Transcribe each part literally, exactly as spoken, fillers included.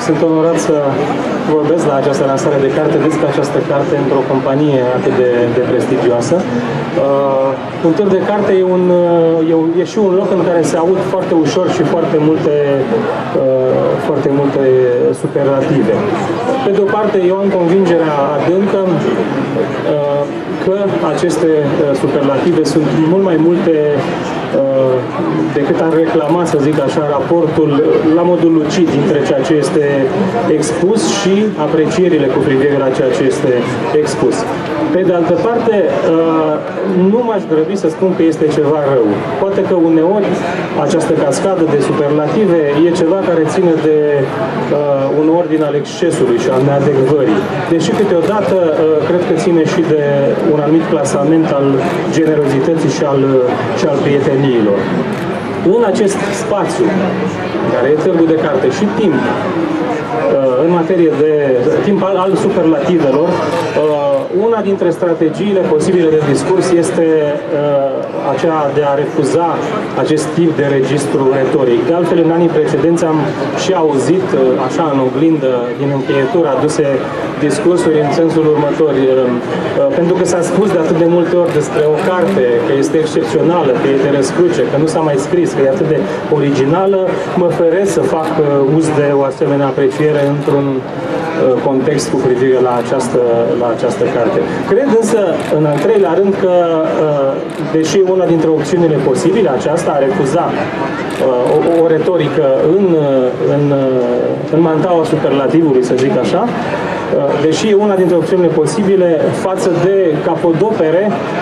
sunt onorat să vorbesc la această lansare de carte despre această carte într-o companie atât de, de prestigioasă. Uh, un tur de carte e, un, e, un, e și un loc în care se aud foarte ușor și foarte multe, uh, foarte multe superlative. Pe de o parte, eu am convingerea adâncă uh, că aceste uh, superlative sunt mult mai multe decât ar reclama, să zic așa, raportul la modul lucid dintre ceea ce este expus și aprecierile cu privire la ceea ce este expus. Pe de altă parte, nu m-aș grăbi să spun că este ceva rău. Poate că uneori această cascadă de superlative e ceva care ține de un ordin al excesului și al neadecvării. Deși câteodată cred că ține și de un anumit clasament al generozității și al, și al prieteniilor. În acest spațiu, care e târgul de carte și timp, în materie de timp al, al superlativelor, una dintre strategiile posibile de discurs este uh, aceea de a refuza acest tip de registru retoric. De altfel, în anii precedenți am și auzit, uh, așa în oglindă, din încheietură, aduse discursuri în sensul următor. Uh, uh, pentru că s-a spus de atât de multe ori despre o carte, că este excepțională, că e de răscruce, că nu s-a mai scris, că e atât de originală, mă feresc să fac uh, uz de o asemenea apreciere într-un context cu privire la această, la această carte. Cred însă, în al treilea rând, că, deși una dintre opțiunile posibile, aceasta, a refuza o, o retorică în, în, în mantaua superlativului, să zic așa, deși e una dintre opțiunile posibile, față de capodopere,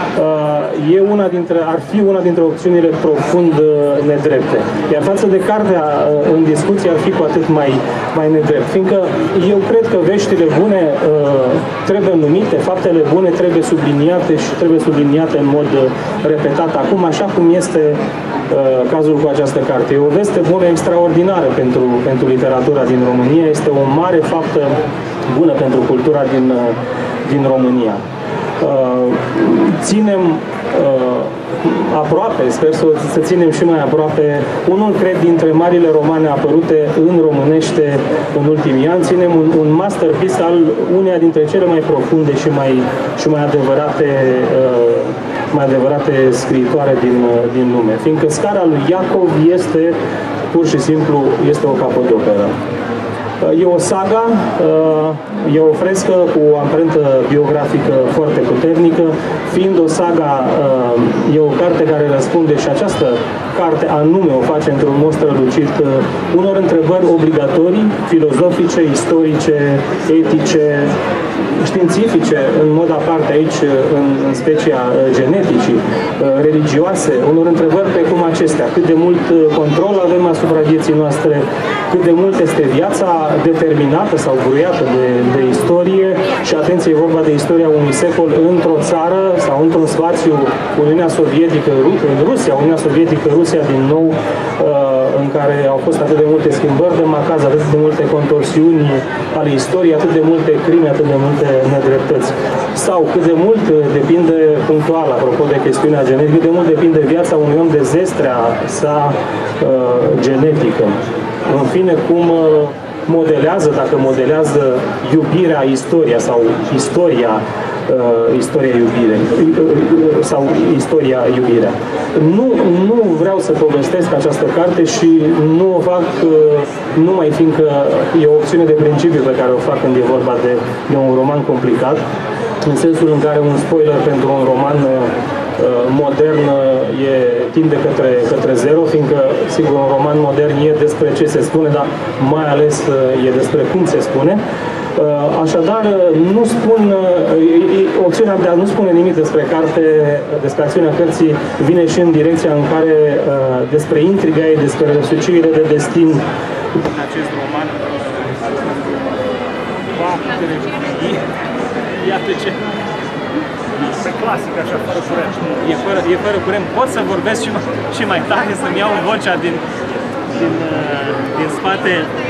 e una dintre, ar fi una dintre opțiunile profund nedrepte. Iar față de cartea în discuție ar fi cu atât mai, mai nedrept. Fiindcă eu cred că veștile bune trebuie numite, faptele bune trebuie subliniate și trebuie subliniate în mod repetat acum, așa cum este cazul cu această carte. E o veste bună extraordinară pentru, pentru literatura din România, este o mare faptă bună pentru cultura din, din România. Ținem aproape, sper să, să ținem și mai aproape, unul, cred, dintre marile romane apărute în românește în ultimii ani. Ținem un, un masterpiece al uneia dintre cele mai profunde și mai, și mai adevărate mai adevărate scriitoare din, din lume. Fiindcă Scara lui Iacov este, pur și simplu, este o capodoperă. E o saga, e o frescă cu o amprentă biografică foarte puternică. Fiind o saga, e o carte care răspunde, și această carte anume o face într-un mod strălucit, unor întrebări obligatorii, filozofice, istorice, etice, științifice, în mod aparte aici, în, în specia geneticii, religioase, unor întrebări precum acestea. Cât de mult control avem asupra vieții noastre, cât de mult este viața determinată sau gruiată de, de istorie, și atenție, e vorba de istoria unui secol într-o țară sau într-un spațiu, Uniunea Sovietică, în Rusia, Uniunea Sovietică, Rusia din nou, în care au fost atât de multe schimbări de macaz, atât de multe contorsiuni ale istoriei, atât de multe crime, atât de multe nedreptăți. Sau cât de mult depinde, punctual, apropo de chestiunea genetică, cât de mult depinde viața unui om de zestrea sa uh, genetică. În fine, cum uh, modelează, dacă modelează iubirea, istoria sau istoria Uh, istoria iubire sau istoria iubirea. Nu, nu vreau să povestesc această carte și nu o fac uh, numai fiindcă e o opțiune de principiu pe care o fac când e vorba de, de un roman complicat, în sensul în care un spoiler pentru un roman uh, modern e, tinde către, către zero, fiindcă, sigur, un roman modern e despre ce se spune, dar mai ales e despre cum se spune. Așadar, nu spun, opțiunea de a nu spune nimic despre carte, despre acțiunea cărții, vine și în direcția în care despre intriga ei, despre răsucirile de destin acest roman. Iată ce... Pe clasic, așa, fără curent. E fără, e fără curent. Pot să vorbesc și, și mai tare, să-mi iau vocea din, din, din spate.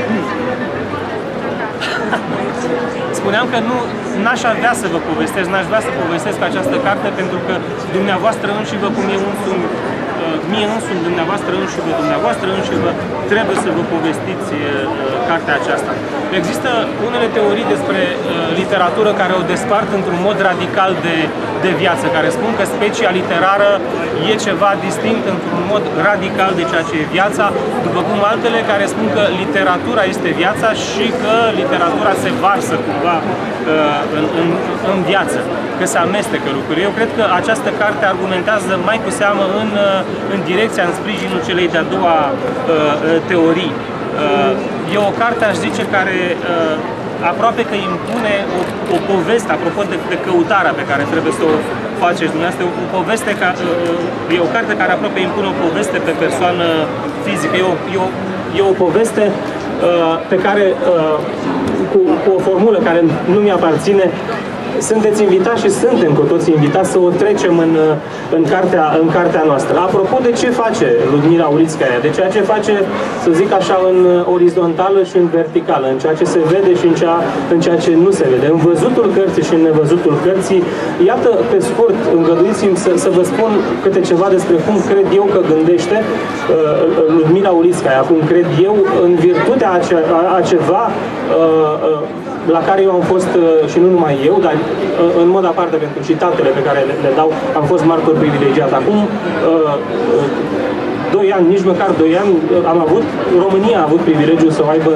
Spuneam că nu n-aș avea să vă povestesc, n-aș vrea să povestesc această carte, pentru că dumneavoastră înși vă, cum e însumi, mie însumi, dumneavoastră înși vă, dumneavoastră înși vă, trebuie să vă povestiți cartea aceasta. Există unele teorii despre uh, literatură care o despart într-un mod radical de, de viață, care spun că specia literară e ceva distinct într-un mod radical de ceea ce e viața, după cum altele care spun că literatura este viața și că literatura se varsă cumva uh, în, în, în viață, că se amestecă lucruri. Eu cred că această carte argumentează mai cu seamă în, în direcția, în sprijinul celei de-a doua uh, teorii. Uh, e o carte, aș zice, care uh, aproape că impune o, o poveste, apropo de, de căutarea pe care trebuie să o faceți dumneavoastră, o, o poveste, ca, uh, e o carte care aproape impune o poveste pe persoană fizică, e o, e o, e o poveste uh, pe care, uh, cu, cu o formulă care nu mi-aparține, sunteți invitați și suntem cu toții invitați să o trecem în, în, cartea, în cartea noastră. Apropo de ce face Ludmila Ulițcaia, de ceea ce face, să zic așa, în orizontală și în verticală, în ceea ce se vede și în ceea, în ceea ce nu se vede, în văzutul cărții și în nevăzutul cărții, iată, pe scurt, îngăduiți-mi să, să vă spun câte ceva despre cum cred eu că gândește uh, Ludmila Ulițcaia, cum cred eu, în virtutea a, ce, a, a ceva uh, uh, la care eu am fost, și nu numai eu, dar în mod aparte pentru citatele pe care le, le dau, am fost martor privilegiat. Acum doi ani, nici măcar doi ani, am avut, România a avut privilegiul să o aibă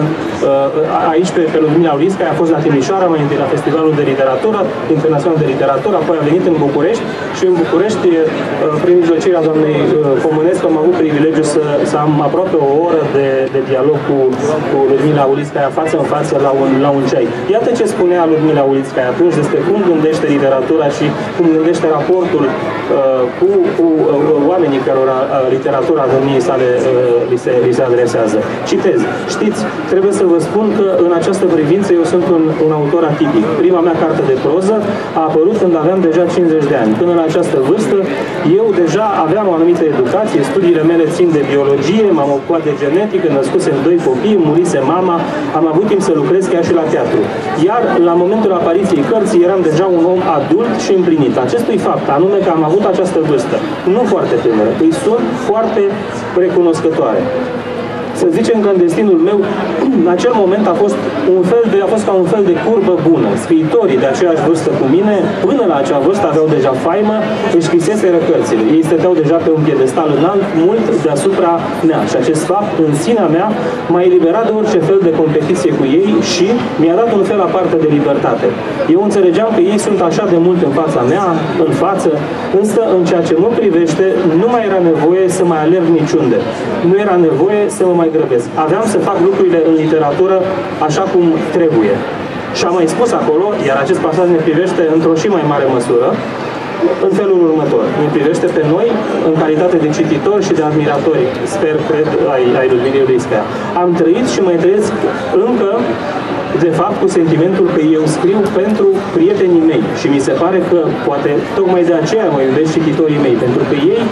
aici pe, pe Ludmila Ulițcaia, a fost la Timișoara, mai întâi la Festivalul de Literatură, Internațional de Literatură, apoi a venit în București și în București, prin mijlocirea doamnei Comănescu, am avut privilegiul să, să am aproape o oră de, de dialog cu, cu Ludmila Ulițcaia față în față la un, la un ceai. Iată ce spunea Ludmila Ulițcaia atunci despre cum gândește literatura și cum gândește raportul uh, cu, cu uh, oamenii cărora uh, literatura domniei sale uh, li, se, li se adresează. Citez. Știți, trebuie să vă spun că în această privință eu sunt un, un autor atipic. Prima mea carte de proză a apărut când aveam deja cincizeci de ani. Până la această vârstă, eu deja aveam o anumită educație, studiile mele țin de biologie, m-am ocupat de genetică, născusem doi copii, murise mama, am avut timp să lucrez chiar și la teatru. Iar la momentul apariției cărții eram deja un om adult și împlinit. Acestui fapt, anume că am avut această vârstă, nu foarte tânără, îi sunt foarte recunoscătoare. Să zicem că în destinul meu, în acel moment a fost, un fel de, a fost ca un fel de curbă bună. Scriitorii de aceeași vârstă cu mine, până la acea vârstă aveau deja faimă, își scriseseră cărțile. Ei stăteau deja pe un piedestal înalt, mult deasupra mea. Și acest fapt, în sinea mea, m-a eliberat de orice fel de competiție cu ei și mi-a dat un fel aparte de libertate. Eu înțelegeam că ei sunt așa de mult în fața mea, în față, însă în ceea ce mă privește, nu mai era nevoie să mai alerg niciunde. Nu era nevoie să mă mai grăbesc. Aveam să fac lucrurile în literatură așa cum trebuie. Și am mai spus acolo, iar acest pasaj ne privește într-o și mai mare măsură, în felul următor. Ne privește pe noi în calitate de cititori și de admiratori, sper, cred, ai, ai Ludmilei Ulițcaia. Am trăit și mai trăiesc încă, de fapt, cu sentimentul că eu scriu pentru prietenii mei. Și mi se pare că, poate, tocmai de aceea mă iubesc cititorii mei, pentru că ei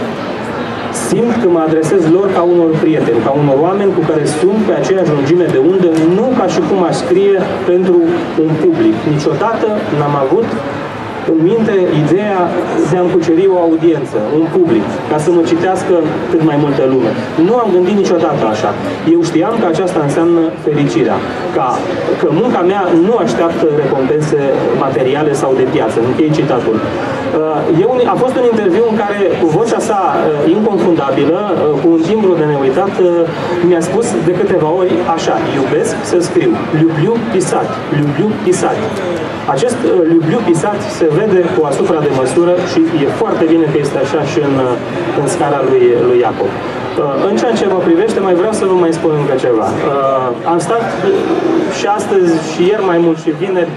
simt că mă adresez lor ca unor prieteni, ca unor oameni cu care sunt pe aceeași lungime de undă, nu ca și cum aș scrie pentru un public. Niciodată n-am avut în minte ideea de a-mi cuceri o audiență, un public, ca să mă citească cât mai multă lume. Nu am gândit niciodată așa. Eu știam că aceasta înseamnă fericirea, ca, că munca mea nu așteaptă recompense materiale sau de piață. Închei citatul. Eu, a fost un interviu în care, cu vocea sa inconfundabilă, cu un timbru de neuitat, mi-a spus de câteva ori așa: iubesc să scriu, люблю писать, люблю писать. Acest люблю писать se vede cu asupra de măsură și e foarte bine că este așa și în, în scara lui, lui Iacob. În ceea ce mă privește, mai vreau să vă mai spun încă ceva. Am stat și astăzi și ieri mai mult și vineri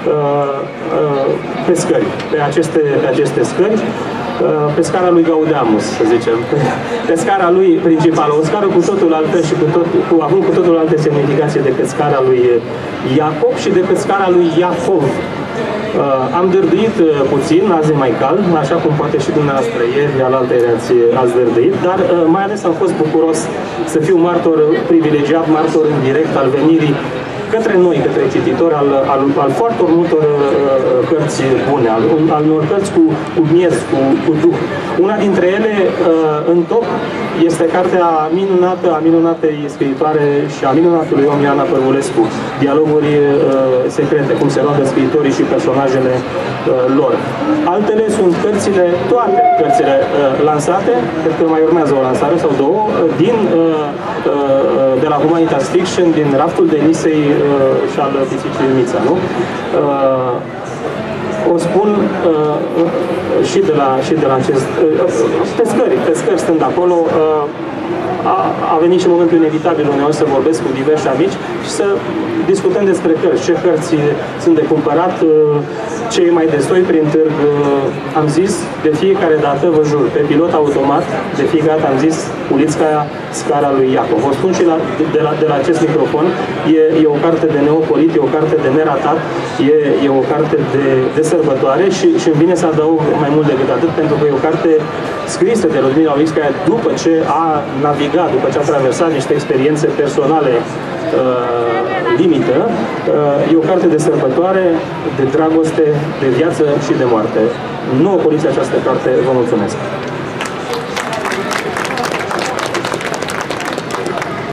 pe scări, pe aceste, pe aceste scări, pe scara lui Gaudeamus, să zicem, pe scara lui principală, o scară cu totul altă și cu tot, cu, având cu totul alte semnificații decât scara lui Iacob și decât scara lui Iacov. Uh, am dârdâit uh, puțin, azi e mai cald, așa cum poate și dumneavoastră ieri, alaltă ați, ați dârdâit, dar uh, mai ales am fost bucuros să fiu martor privilegiat, martor în direct al venirii către noi, către cititori, al, al, al foarte multor uh, cărți bune, al, al unor cărți cu, cu miez, cu, cu duh. Una dintre ele, uh, în top, este cartea minunată a minunatei scriitoare și a minunatului om Ioana Părvulescu, Dialoguri uh, secrete, cum se roagă scriitorii și personajele uh, lor. Altele sunt cărțile, toate cărțile uh, lansate, cred că mai urmează o lansare sau două, uh, din, uh, uh, de la Humanitas Fiction, din raftul de Nisei uh, și al Pisicii Mița, nu? Uh, o spun uh, și, de la, și de la acest... Uh, pescări, pescări stând acolo, uh, a, a venit și momentul inevitabil uneori să vorbesc cu diversi amici și să discutăm despre cărți, ce cărți sunt de cumpărat, cei mai destoi prin târg. Am zis, de fiecare dată, vă jur, pe pilot automat, de fiecare dată am zis Ulițcaia, Scara lui Iacov. Vă spun și la, de, la, de la acest microfon, e, e o carte de neopolit, e o carte de neratat, e, e o carte de, de sărbătoare și, și îmi vine să adaug mai mult decât atât, pentru că e o carte scrisă de Ludmila Ulițcaia după ce a navigat, după ce a traversat niște experiențe personale uh, limită. Uh, e o carte de sărbătoare, de dragoste, de viață și de moarte. Nu opoliți această carte, vă mulțumesc!